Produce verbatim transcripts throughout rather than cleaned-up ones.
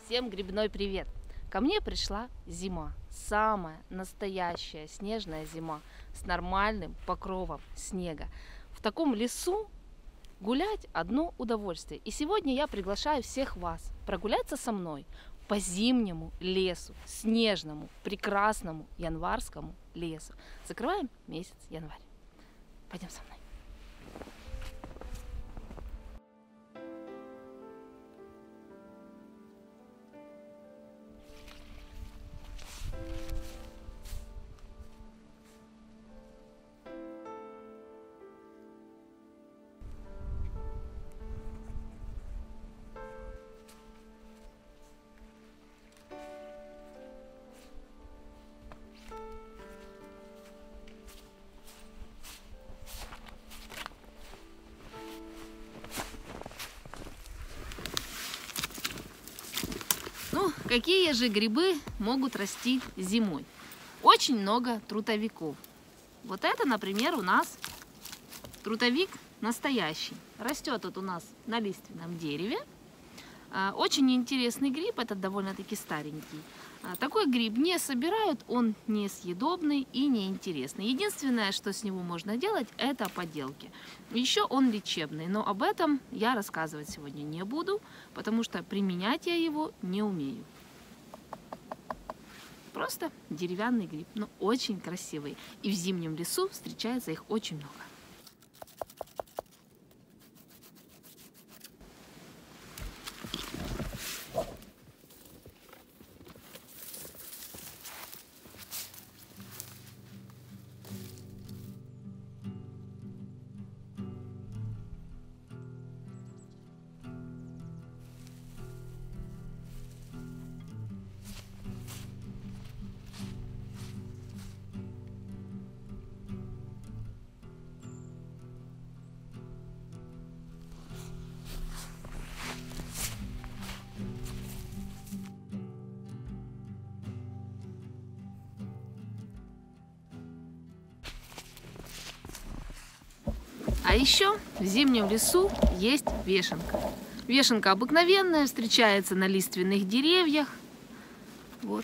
Всем грибной привет! Ко мне пришла зима, самая настоящая снежная зима с нормальным покровом снега. В таком лесу гулять одно удовольствие. И сегодня я приглашаю всех вас прогуляться со мной по зимнему лесу, снежному, прекрасному январскому лесу. Закрываем месяц январь. Пойдем со мной. Ну, какие же грибы могут расти зимой? Очень много трутовиков. Вот это, например, у нас трутовик настоящий. Растет вот у нас на лиственном дереве. Очень интересный гриб, этот довольно-таки старенький. Такой гриб не собирают, он несъедобный и неинтересный. Единственное, что с него можно делать, это поделки. Еще он лечебный, но об этом я рассказывать сегодня не буду, потому что применять я его не умею. Просто деревянный гриб, но очень красивый. И в зимнем лесу встречается их очень много. А еще в зимнем лесу есть вешенка. Вешенка обыкновенная, встречается на лиственных деревьях. Вот.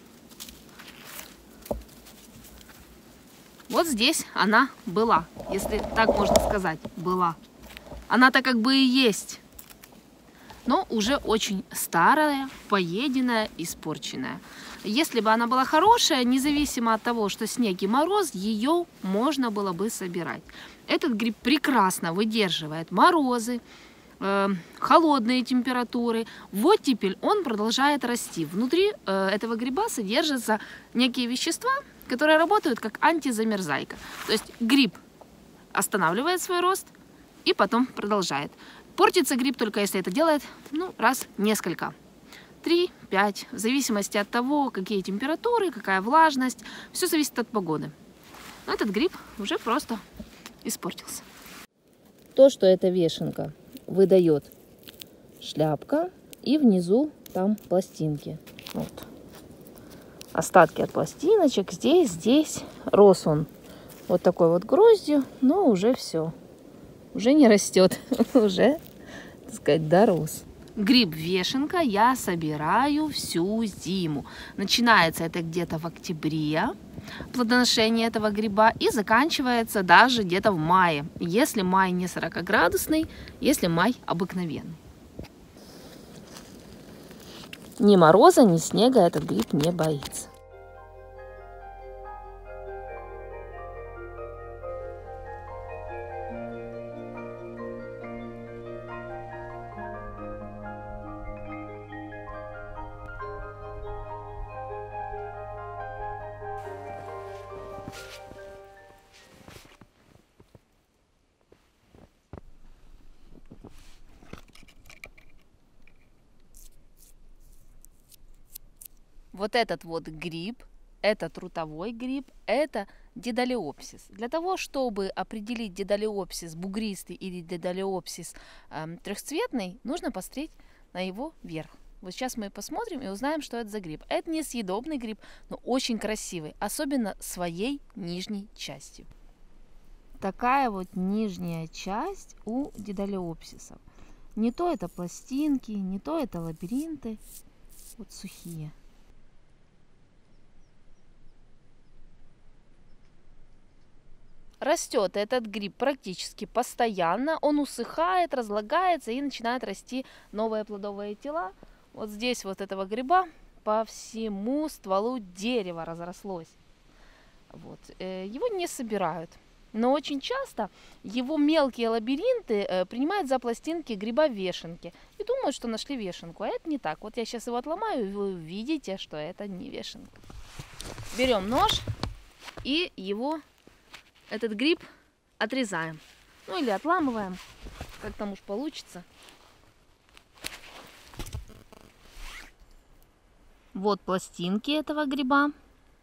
Вот здесь она была, если так можно сказать, была. Она-то как бы и есть, но уже очень старая, поеденная, испорченная. Если бы она была хорошая, независимо от того, что снег и мороз, ее можно было бы собирать. Этот гриб прекрасно выдерживает морозы, э, холодные температуры. В оттепель он продолжает расти. Внутри э, этого гриба содержатся некие вещества, которые работают как антизамерзайка. То есть гриб останавливает свой рост и потом продолжает. Портится гриб только если это делает ну, раз несколько. три-пять, в зависимости от того, какие температуры, какая влажность. Все зависит от погоды. Но этот гриб уже просто испортился. То, что эта вешенка выдает шляпка, и внизу там пластинки. Вот. Остатки от пластиночек. Здесь, здесь. Рос он вот такой вот гроздью, но уже все. Уже не растет. Уже, так сказать, дорос. Гриб вешенка я собираю всю зиму. Начинается это где-то в октябре, плодоношение этого гриба, и заканчивается даже где-то в мае, если май не сорокаградусный, если май обыкновенный. Ни мороза, ни снега этот гриб не боится. Вот этот вот гриб, это трутовой гриб, это дедалиопсис. Для того, чтобы определить дедалиопсис бугристый или дедалиопсис э, трехцветный, нужно посмотреть на его верх. Вот сейчас мы посмотрим и узнаем, что это за гриб. Это несъедобный гриб, но очень красивый, особенно своей нижней частью. Такая вот нижняя часть у дедалиопсисов. Не то это пластинки, не то это лабиринты. Вот сухие. Растет этот гриб практически постоянно. Он усыхает, разлагается и начинает расти новые плодовые тела. Вот здесь вот этого гриба по всему стволу дерева разрослось. Вот. Его не собирают. Но очень часто его мелкие лабиринты принимают за пластинки гриба-вешенки. И думают, что нашли вешенку. А это не так. Вот я сейчас его отломаю, и вы увидите, что это не вешенка. Берем нож и его, этот гриб, отрезаем. Ну или отламываем, как там уж получится. Вот пластинки этого гриба.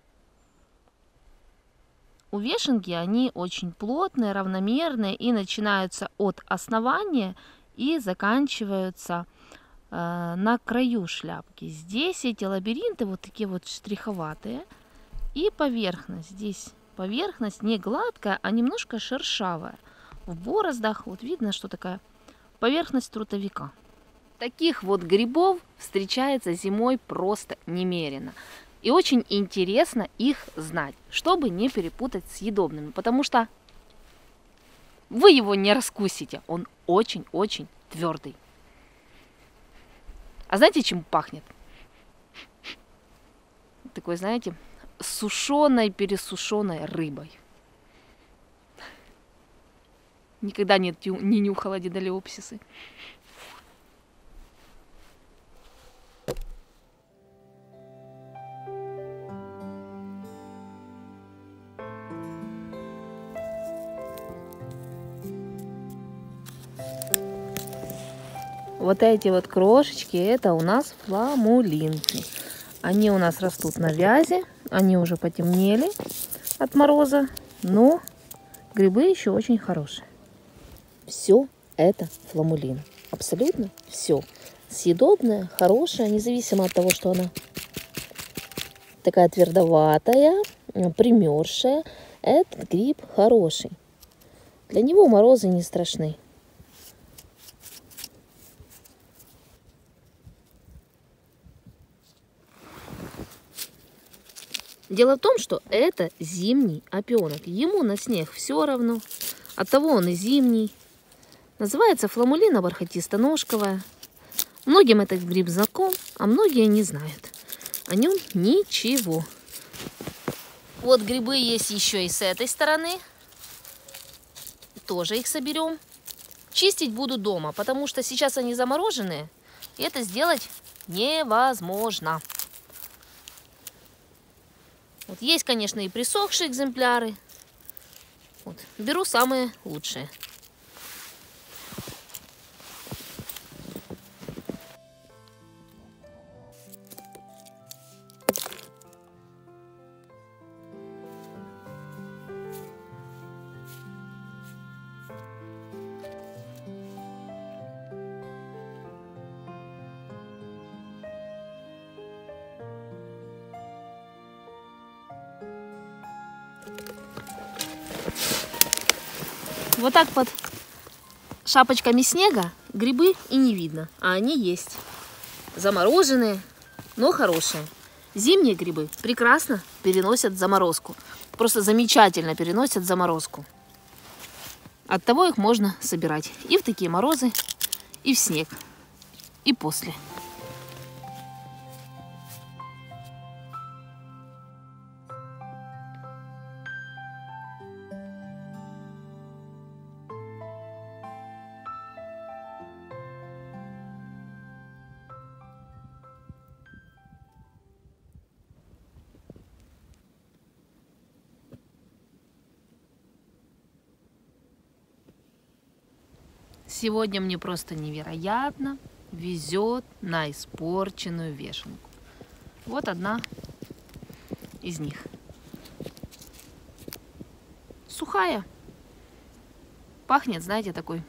У вешенки они очень плотные, равномерные и начинаются от основания и заканчиваются э, на краю шляпки. Здесь эти лабиринты вот такие вот штриховатые. И поверхность. Здесь поверхность не гладкая, а немножко шершавая. В бороздах вот видно, что такая поверхность трутовика. Таких вот грибов встречается зимой просто немерено. И очень интересно их знать, чтобы не перепутать с съедобными, потому что вы его не раскусите, он очень-очень твердый. А знаете, чем пахнет? Такой, знаете, сушеной, пересушенной рыбой. Никогда не, не нюхала дедалиопсисы. Вот эти вот крошечки, это у нас фламулинки. Они у нас растут на вязи, они уже потемнели от мороза, но грибы еще очень хорошие. Все это фламулин. Абсолютно все. Съедобное, хорошее, независимо от того, что она такая твердоватая, примерзшая. Этот гриб хороший. Для него морозы не страшны. Дело в том, что это зимний опенок. Ему на снег все равно. Оттого он и зимний. Называется фламулина бархатисто-ножковая. Многим этот гриб знаком, а многие не знают о нем ничего. Вот грибы есть еще и с этой стороны. Тоже их соберем. Чистить буду дома, потому что сейчас они замороженные. И это сделать невозможно. Вот есть, конечно, и присохшие экземпляры. Вот. Беру самые лучшие. Вот так под шапочками снега грибы и не видно, а они есть. Замороженные, но хорошие. Зимние грибы прекрасно переносят заморозку. Просто замечательно переносят заморозку. Оттого их можно собирать и в такие морозы, и в снег, и после. Сегодня мне просто невероятно везет на испорченную вешенку. Вот одна из них. Сухая. Пахнет, знаете, такой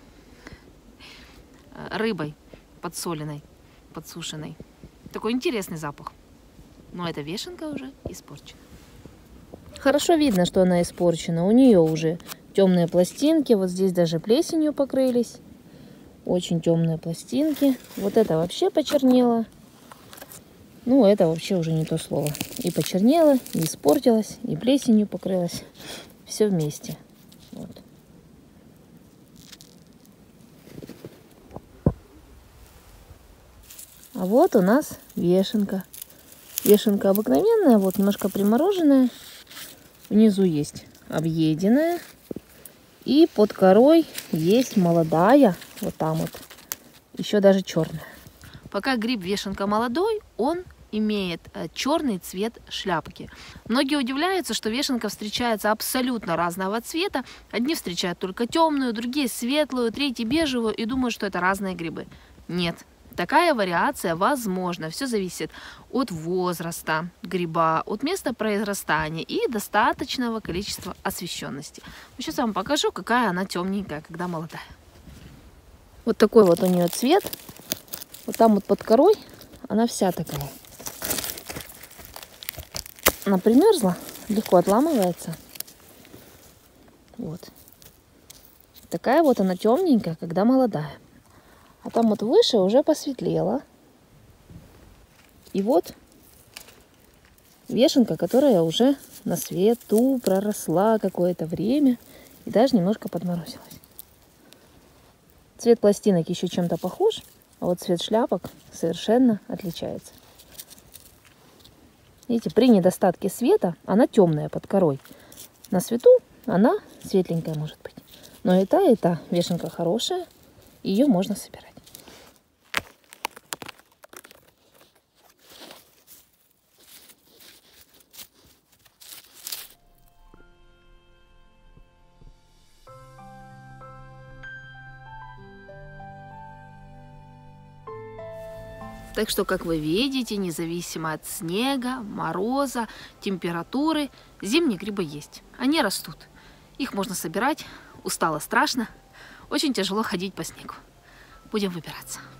рыбой подсоленной, подсушенной. Такой интересный запах. Но эта вешенка уже испорчена. Хорошо видно, что она испорчена. У нее уже темные пластинки. Вот здесь даже плесенью покрылись. Очень темные пластинки. Вот это вообще почернело. Ну, это вообще уже не то слово. И почернело, и испортилось, и плесенью покрылось. Все вместе. Вот. А вот у нас вешенка. Вешенка обыкновенная, вот немножко примороженная. Внизу есть объеденная. И под корой есть молодая, вот там вот, еще даже черная. Пока гриб вешенка молодой, он имеет черный цвет шляпки. Многие удивляются, что вешенка встречается абсолютно разного цвета. Одни встречают только темную, другие светлую, третьи бежевую и думают, что это разные грибы. Нет. Такая вариация возможна. Все зависит от возраста гриба, от места произрастания и достаточного количества освещенности. Сейчас я вам покажу, какая она темненькая, когда молодая. Вот такой вот у нее цвет. Вот там вот под корой она вся такая. Она примерзла, легко отламывается. Вот. Такая вот она темненькая, когда молодая. А там вот выше уже посветлело. И вот вешенка, которая уже на свету проросла какое-то время и даже немножко подморозилась. Цвет пластинок еще чем-то похож, а вот цвет шляпок совершенно отличается. Видите, при недостатке света она темная под корой. На свету она светленькая может быть. Но и та, и та вешенка хорошая, ее можно собирать. Так что, как вы видите, независимо от снега, мороза, температуры, зимние грибы есть. Они растут. Их можно собирать. Устало страшно. Очень тяжело ходить по снегу. Будем выбираться.